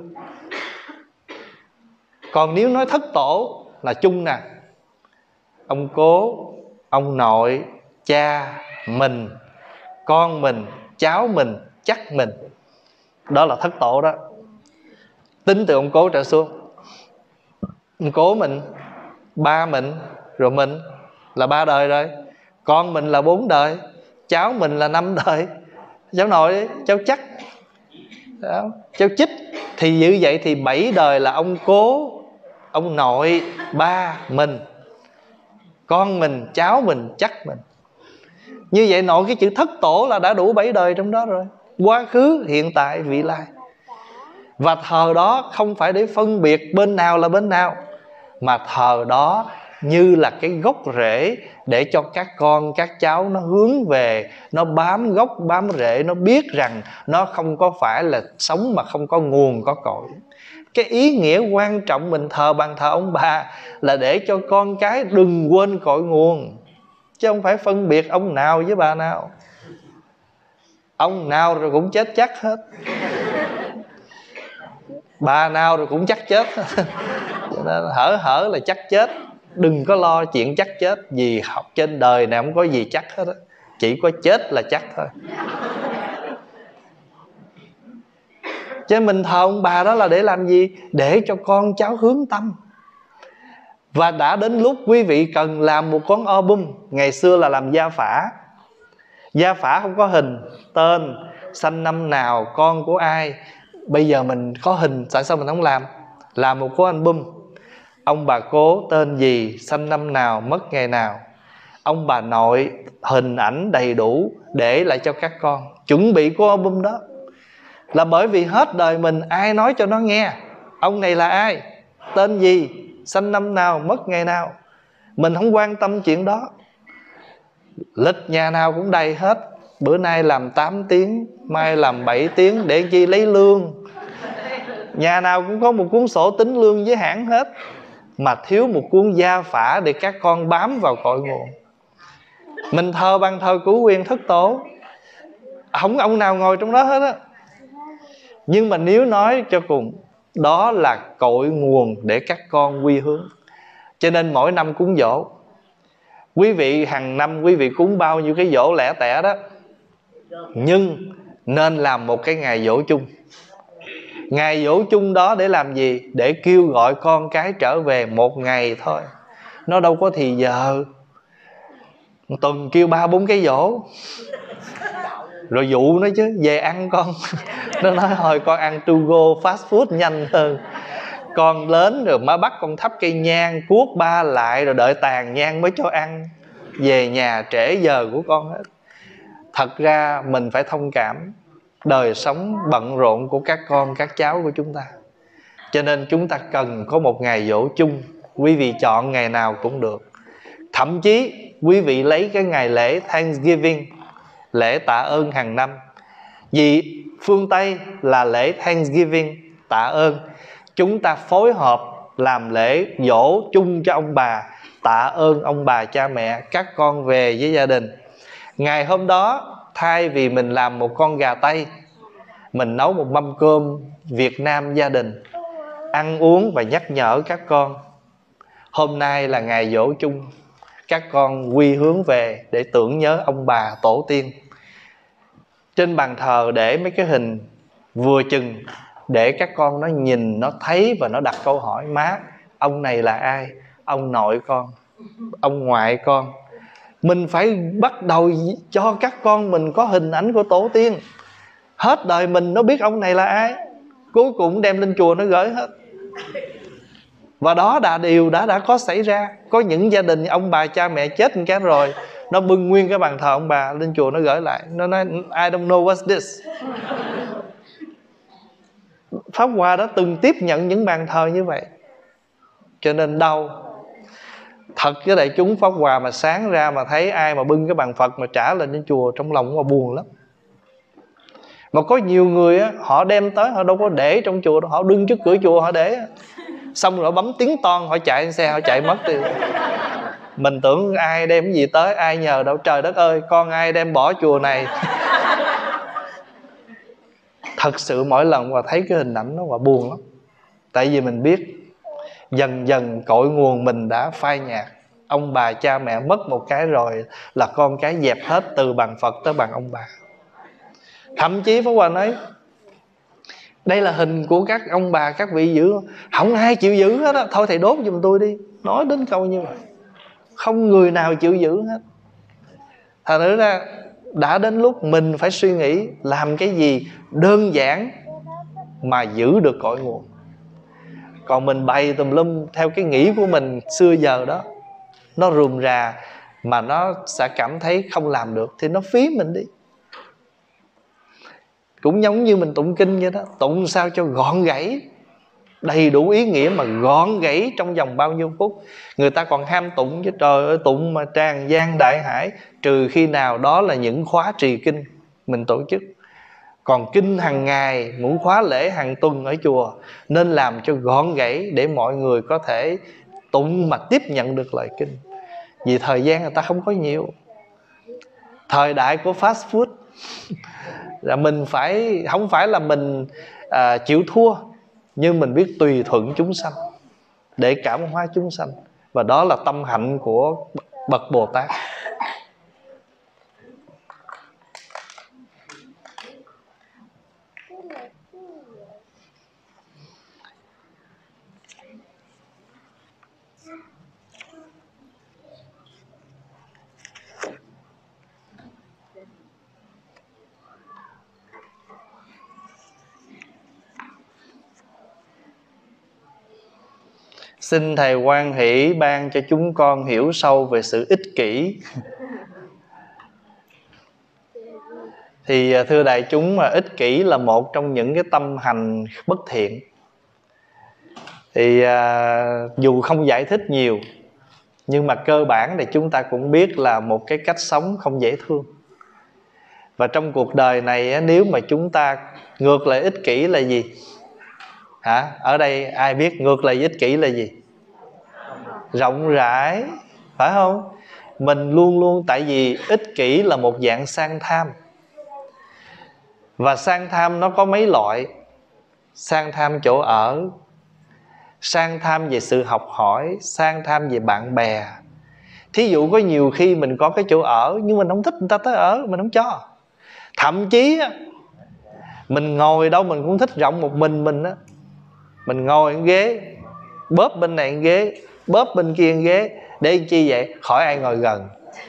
Còn nếu nói thất tổ là chung nè, ông cố, ông nội, cha, mình, con mình, cháu mình, chắc mình. Đó là thất tổ đó. Tính từ ông cố trở xuống. Ông cố mình, ba mình, rồi mình là ba đời rồi, con mình là bốn đời, cháu mình là năm đời, cháu nội, cháu chắc đó, cháu chích. Thì như vậy thì bảy đời là ông cố, ông nội, ba mình, con mình, cháu mình, chắc mình. Như vậy nội cái chữ thất tổ là đã đủ bảy đời trong đó rồi. Quá khứ, hiện tại, vị lai. Và thờ đó không phải để phân biệt bên nào là bên nào, mà thờ đó như là cái gốc rễ để cho các con, các cháu nó hướng về, nó bám gốc, bám rễ, nó biết rằng nó không có phải là sống mà không có nguồn, có cội. Cái ý nghĩa quan trọng mình thờ bàn thờ ông bà là để cho con cái đừng quên cội nguồn, chứ không phải phân biệt ông nào với bà nào. Ông nào rồi cũng chết chắc hết, bà nào rồi cũng chắc chết. Hở hở là chắc chết. Đừng có lo chuyện chắc chết, vì học trên đời này không có gì chắc hết á, chỉ có chết là chắc thôi. Chứ mình thờ ông bà đó là để làm gì? Để cho con cháu hướng tâm. Và đã đến lúc quý vị cần làm một con album. Ngày xưa là làm gia phả. Gia phả không có hình, tên, sanh năm nào, con của ai. Bây giờ mình có hình, tại sao mình không làm? Làm một cái album. Ông bà cố tên gì, sanh năm nào, mất ngày nào. Ông bà nội hình ảnh đầy đủ để lại cho các con. Chuẩn bị của album đó là bởi vì hết đời mình ai nói cho nó nghe ông này là ai, tên gì, sanh năm nào, mất ngày nào. Mình không quan tâm chuyện đó. Lịch nhà nào cũng đầy hết. Bữa nay làm tám tiếng, mai làm bảy tiếng, để chi lấy lương. Nhà nào cũng có một cuốn sổ tính lương với hãng hết, mà thiếu một cuốn gia phả để các con bám vào cội nguồn. Mình thờ ban thờ cửu quyền thất tổ, không ông nào ngồi trong đó hết á. Nhưng mà nếu nói cho cùng, đó là cội nguồn để các con quy hướng. Cho nên mỗi năm cúng giỗ, quý vị hàng năm quý vị cúng bao nhiêu cái giỗ lẻ tẻ đó, nhưng nên làm một cái ngày giỗ chung. Ngày giỗ chung đó để làm gì? Để kêu gọi con cái trở về một ngày thôi. Nó đâu có thì giờ một tuần kêu ba bốn cái giỗ, rồi dụ nó chứ về ăn con. Nó nói thôi con ăn to go fast food nhanh hơn. Con lớn rồi má bắt con thắp cây nhang, cuốc ba lại rồi đợi tàn nhang mới cho ăn. Về nhà trễ giờ của con hết. Thật ra mình phải thông cảm đời sống bận rộn của các con, các cháu của chúng ta. Cho nên chúng ta cần có một ngày giỗ chung. Quý vị chọn ngày nào cũng được. Thậm chí quý vị lấy cái ngày lễ Thanksgiving, lễ tạ ơn hàng năm. Vì phương Tây là lễ Thanksgiving, tạ ơn. Chúng ta phối hợp làm lễ giỗ chung cho ông bà, tạ ơn ông bà cha mẹ, các con về với gia đình. Ngày hôm đó thay vì mình làm một con gà Tây, mình nấu một mâm cơm Việt Nam gia đình, ăn uống và nhắc nhở các con. Hôm nay là ngày giỗ chung, các con quy hướng về để tưởng nhớ ông bà tổ tiên. Trên bàn thờ để mấy cái hình vừa chừng, để các con nó nhìn, nó thấy và nó đặt câu hỏi: má, ông này là ai? Ông nội con, ông ngoại con. Mình phải bắt đầu cho các con mình có hình ảnh của tổ tiên. Hết đời mình nó biết ông này là ai, cuối cùng đem lên chùa nó gửi hết. Và đó là điều đã đã có xảy ra. Có những gia đình ông bà cha mẹ chết một cái rồi, nó bưng nguyên cái bàn thờ ông bà lên chùa nó gửi lại. Nó nói I don't know what's this. Pháp Hòa đã từng tiếp nhận những bàn thờ như vậy. Cho nên đau. Thật với đại chúng Pháp Hòa mà sáng ra mà thấy ai mà bưng cái bàn Phật mà trả lên đến chùa, trong lòng mà buồn lắm. Mà có nhiều người á, họ đem tới, họ đâu có để trong chùa đâu, họ đứng trước cửa chùa họ để. Xong rồi bấm tiếng toan, họ chạy lên xe, họ chạy mất đi. Mình tưởng ai đem cái gì tới, ai nhờ đâu. Trời đất ơi, con ai đem bỏ chùa này. Thật sự mỗi lần mà thấy cái hình ảnh nó mà buồn lắm. Tại vì mình biết dần dần cội nguồn mình đã phai nhạt. Ông bà cha mẹ mất một cái rồi là con cái dẹp hết, từ bằng Phật tới bằng ông bà. Thậm chí Pháp Hòa nói đây là hình của các ông bà, các vị giữ, không ai chịu giữ hết á. Thôi thầy đốt giùm tôi đi. Nói đến câu như vậy, không người nào chịu giữ hết. Thành thử ra đã đến lúc mình phải suy nghĩ làm cái gì đơn giản mà giữ được cội nguồn. Còn mình bày tùm lum theo cái nghĩ của mình xưa giờ đó, nó rườm rà mà nó sẽ cảm thấy không làm được thì nó phí mình đi. Cũng giống như mình tụng kinh vậy đó, tụng sao cho gọn gãy, đầy đủ ý nghĩa mà gọn gãy trong vòng bao nhiêu phút. Người ta còn ham tụng chứ, trời ơi tụng mà tràn gian đại hải. Trừ khi nào đó là những khóa trì kinh mình tổ chức. Còn kinh hàng ngày, những khóa lễ hàng tuần ở chùa nên làm cho gọn gãy để mọi người có thể tụng mà tiếp nhận được lời kinh. Vì thời gian người ta không có nhiều. Thời đại của fast food là mình phải, không phải là mình à, chịu thua, nhưng mình biết tùy thuận chúng sanh để cảm hóa chúng sanh. Và đó là tâm hạnh của bậc Bồ Tát. Xin Thầy hoan hỷ ban cho chúng con hiểu sâu về sự ích kỷ. Thì thưa đại chúng, mà ích kỷ là một trong những cái tâm hành bất thiện. Thì à, dù không giải thích nhiều, nhưng mà cơ bản thì chúng ta cũng biết là một cái cách sống không dễ thương. Và trong cuộc đời này nếu mà chúng ta ngược lại ích kỷ là gì? Hả? Ở đây ai biết ngược lại ích kỷ là gì? Rộng rãi, phải không? Mình luôn luôn, tại vì ích kỷ là một dạng sang tham. Và sang tham nó có mấy loại. Sang tham chỗ ở, sang tham về sự học hỏi, sang tham về bạn bè. Thí dụ có nhiều khi mình có cái chỗ ở nhưng mình không thích người ta tới ở, mình không cho. Thậm chí á, mình ngồi đâu mình cũng thích rộng một mình mình á. Mình ngồi cái ghế, bóp bên này cái ghế, bóp bên kia cái ghế. Để chi vậy? Khỏi ai ngồi gần.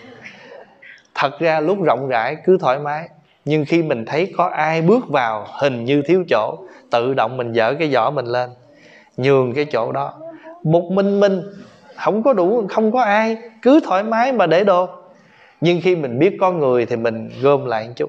Thật ra lúc rộng rãi cứ thoải mái, nhưng khi mình thấy có ai bước vào hình như thiếu chỗ, tự động mình dỡ cái giỏ mình lên, nhường cái chỗ đó. Một mình mình không có đủ, không có ai, cứ thoải mái mà để đồ. Nhưng khi mình biết có người thì mình gom lại một chút.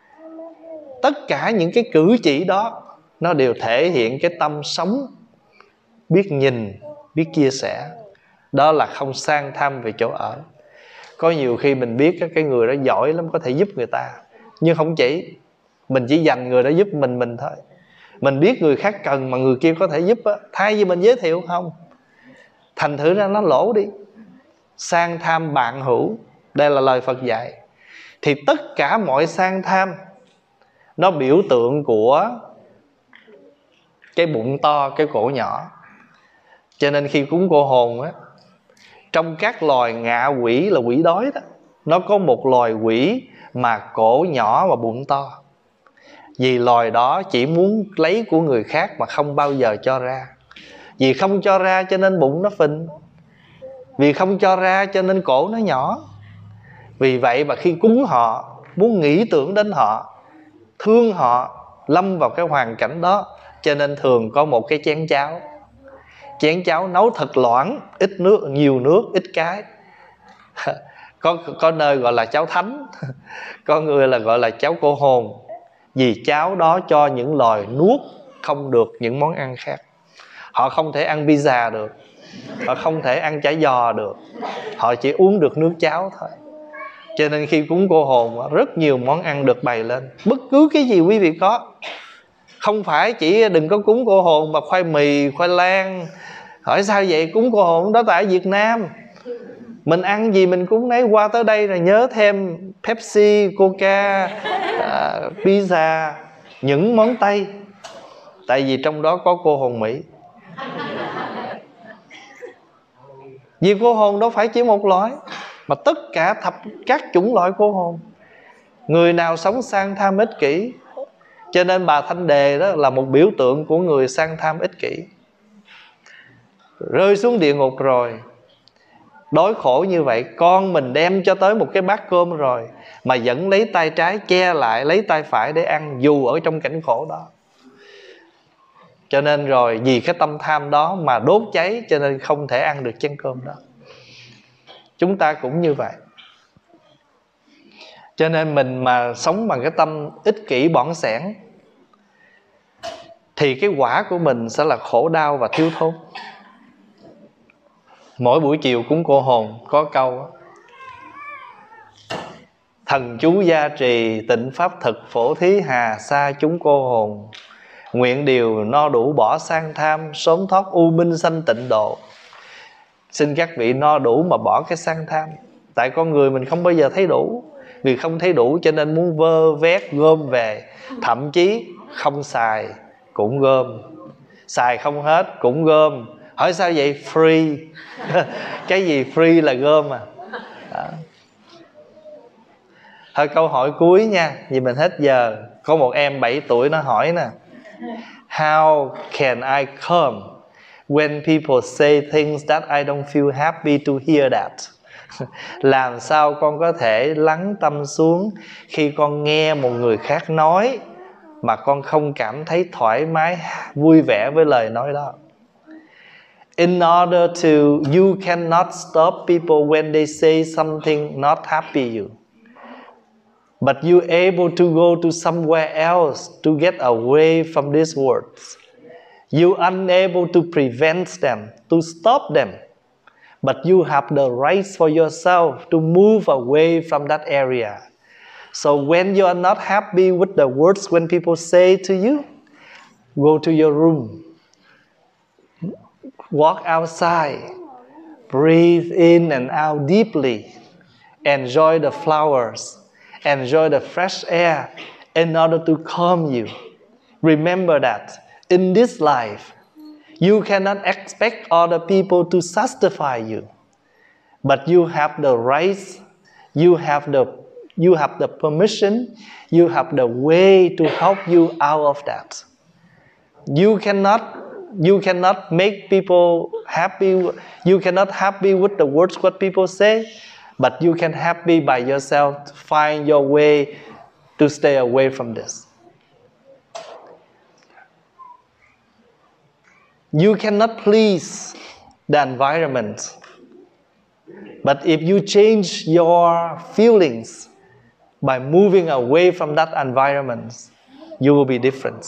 Tất cả những cái cử chỉ đó nó đều thể hiện cái tâm sống biết nhìn, biết chia sẻ. Đó là không sang tham về chỗ ở. Có nhiều khi mình biết cái người đó giỏi lắm, có thể giúp người ta, nhưng không chỉ, mình chỉ dành người đó giúp mình mình thôi. Mình biết người khác cần mà người kia có thể giúp á, thay vì mình giới thiệu không. Thành thử ra nó lỗ đi. Sang tham bạn hữu, đây là lời Phật dạy. Thì tất cả mọi sang tham nó biểu tượng của cái bụng to, cái cổ nhỏ. Cho nên khi cúng cô hồn á, trong các loài ngạ quỷ là quỷ đói đó, nó có một loài quỷ mà cổ nhỏ và bụng to. Vì loài đó chỉ muốn lấy của người khác mà không bao giờ cho ra. Vì không cho ra cho nên bụng nó phình. Vì không cho ra cho nên cổ nó nhỏ. Vì vậy mà khi cúng họ, muốn nghĩ tưởng đến họ, thương họ, lâm vào cái hoàn cảnh đó, cho nên thường có một cái chén cháo. Chén cháo nấu thật loãng, ít nước, nhiều nước, ít cái. Có, có nơi gọi là cháo thánh, có người là gọi là cháo cô hồn. Vì cháo đó cho những loài nuốt không được những món ăn khác. Họ không thể ăn pizza được, họ không thể ăn chả giò được, họ chỉ uống được nước cháo thôi. Cho nên khi cúng cô hồn, rất nhiều món ăn được bày lên. Bất cứ cái gì quý vị có. Không phải chỉ đừng có cúng cô hồn mà khoai mì, khoai lang. Hỏi sao vậy? Cúng cô hồn đó tại Việt Nam. Mình ăn gì mình cũng nấy, qua tới đây rồi nhớ thêm Pepsi, Coca, uh, pizza, những món Tây. Tại vì trong đó có cô hồn Mỹ. Vì cô hồn đâu phải chỉ một loại, mà tất cả thập các chủng loại cô hồn. Người nào sống sang tham ích kỷ, cho nên bà Thanh Đề đó là một biểu tượng của người sang tham ích kỷ. Rơi xuống địa ngục rồi, đói khổ như vậy, con mình đem cho tới một cái bát cơm rồi mà vẫn lấy tay trái che lại, lấy tay phải để ăn, dù ở trong cảnh khổ đó. Cho nên rồi vì cái tâm tham đó mà đốt cháy, cho nên không thể ăn được chén cơm đó. Chúng ta cũng như vậy. Cho nên mình mà sống bằng cái tâm ích kỷ bỏng sẻn thì cái quả của mình sẽ là khổ đau và thiếu thốn. Mỗi buổi chiều cúng cô hồn có câu: thần chú gia trì, tịnh pháp thực, phổ thí hà sa chúng cô hồn. Nguyện điều no đủ bỏ sang tham, sớm thoát u minh sanh tịnh độ. Xin các vị no đủ mà bỏ cái sang tham. Tại con người mình không bao giờ thấy đủ. Vì không thấy đủ cho nên muốn vơ vét gom về. Thậm chí không xài cũng gom, xài không hết cũng gom. Hỏi sao vậy? Free. Cái gì free là gom à. Đó. Thôi câu hỏi cuối nha, vì mình hết giờ. Có một em bảy tuổi nó hỏi nè: How can I calm when people say things that I don't feel happy to hear that? Làm sao con có thể lắng tâm xuống khi con nghe một người khác nói mà con không cảm thấy thoải mái, vui vẻ với lời nói đó? In order to, you cannot stop people when they say something not happy you. But you able to go to somewhere else to get away from these words. You unable to prevent them, to stop them. But you have the right for yourself to move away from that area. So when you are not happy with the words when people say to you, go to your room. Walk outside. Breathe in and out deeply. Enjoy the flowers. Enjoy the fresh air in order to calm you. Remember that in this life, you cannot expect other people to satisfy you, but you have the rights, you have the you have the permission, you have the way to help you out of that. You cannot you cannot make people happy. You cannot happy with the words what people say, but you can happy by yourself to find your way to stay away from this. You cannot please the environment, but if you change your feelings by moving away from that environment, you will be different.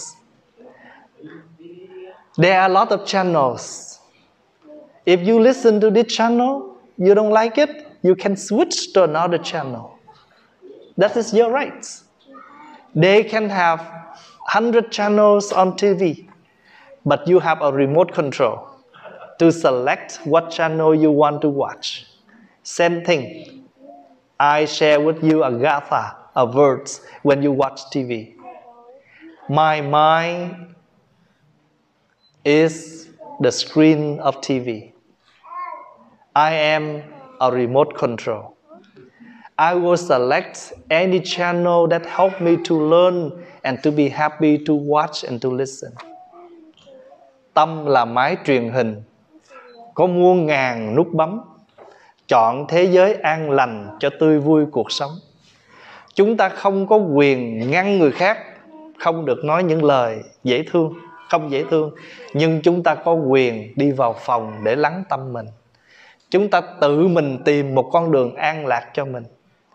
There are a lot of channels. If you listen to this channel, you don't like it, you can switch to another channel. That is your right. They can have one hundred channels on T V, but you have a remote control to select what channel you want to watch. Same thing. I share with you a gatha of words when you watch T V. My mind is the screen of T V. I am a remote control. I will select any channel that help me to learn and to be happy to watch and to listen. Tâm là máy truyền hình, có muôn ngàn nút bấm, chọn thế giới an lành cho tươi vui cuộc sống. Chúng ta không có quyền ngăn người khác không được nói những lời dễ thương, không dễ thương, nhưng chúng ta có quyền đi vào phòng để lắng tâm mình. Chúng ta tự mình tìm một con đường an lạc cho mình.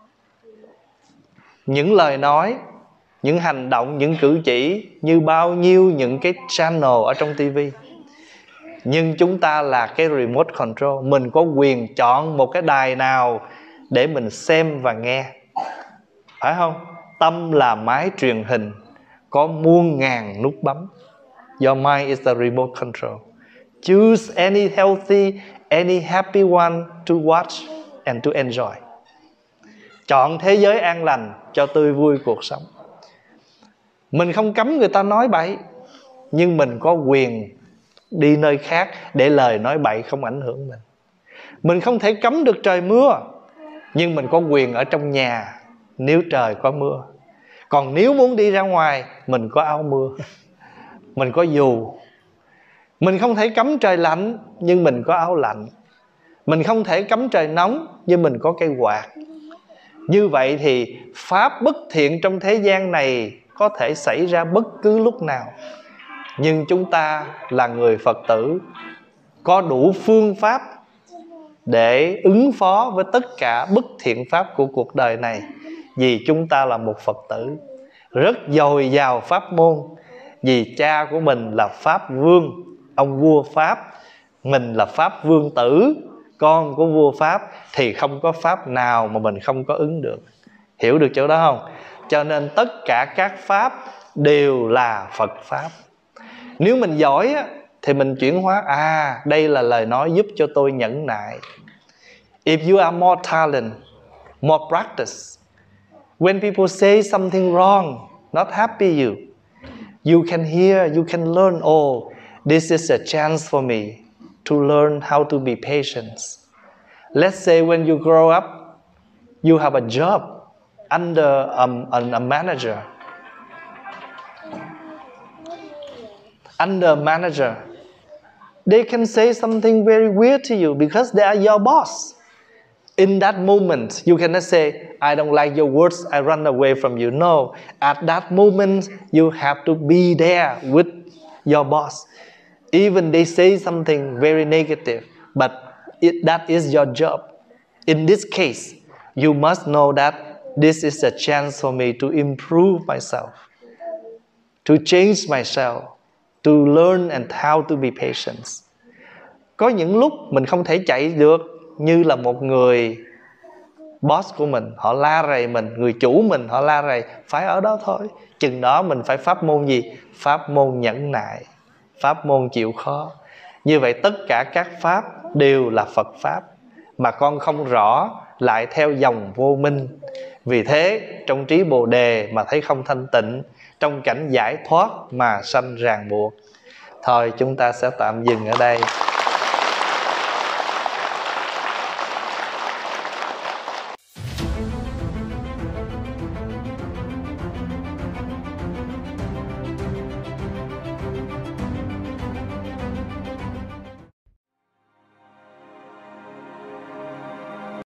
Những lời nói, những hành động, những cử chỉ như bao nhiêu những cái channel ở trong ti vi. Nhưng chúng ta là cái remote control. Mình có quyền chọn một cái đài nào để mình xem và nghe, phải không? Tâm là máy truyền hình, có muôn ngàn nút bấm. Your mind is the remote control. Choose any healthy, any happy one to watch and to enjoy. Chọn thế giới an lành cho tươi vui cuộc sống. Mình không cấm người ta nói bậy, nhưng mình có quyền đi nơi khác để lời nói bậy không ảnh hưởng mình. Mình không thể cấm được trời mưa, nhưng mình có quyền ở trong nhà nếu trời có mưa. Còn nếu muốn đi ra ngoài, mình có áo mưa, mình có dù. Mình không thể cấm trời lạnh, nhưng mình có áo lạnh. Mình không thể cấm trời nóng, nhưng mình có cây quạt. Như vậy thì pháp bất thiện trong thế gian này có thể xảy ra bất cứ lúc nào. Nhưng chúng ta là người Phật tử, có đủ phương pháp để ứng phó với tất cả bất thiện pháp của cuộc đời này. Vì chúng ta là một Phật tử rất dồi dào pháp môn. Vì cha của mình là Pháp Vương, ông vua Pháp. Mình là Pháp Vương tử, con của vua Pháp. Thì không có pháp nào mà mình không có ứng được. Hiểu được chỗ đó không? Cho nên tất cả các pháp đều là Phật Pháp. Nếu mình giỏi á, thì mình chuyển hóa. À, đây là lời nói giúp cho tôi nhẫn nại. If you are more talent, more practice, when people say something wrong, not happy you, you can hear, you can learn. Oh, this is a chance for me to learn how to be patient. Let's say when you grow up, you have a job under a, a, a manager. Under a manager, they can say something very weird to you because they are your boss. In that moment, you cannot say, I don't like your words, I run away from you. No, at that moment, you have to be there with your boss. Even they say something very negative, but it, that is your job. In this case, you must know that this is a chance for me to improve myself, to change myself, to learn and how to be patient. Có những lúc mình không thể chạy được, như là một người boss của mình, họ la rầy mình, người chủ mình họ la rầy, phải ở đó thôi. Chừng đó mình phải pháp môn gì? Pháp môn nhẫn nại, pháp môn chịu khó. Như vậy tất cả các pháp đều là Phật Pháp, mà con không rõ lại theo dòng vô minh. Vì thế trong trí Bồ Đề mà thấy không thanh tịnh, trong cảnh giải thoát mà sanh ràng buộc. Thôi chúng ta sẽ tạm dừng ở đây.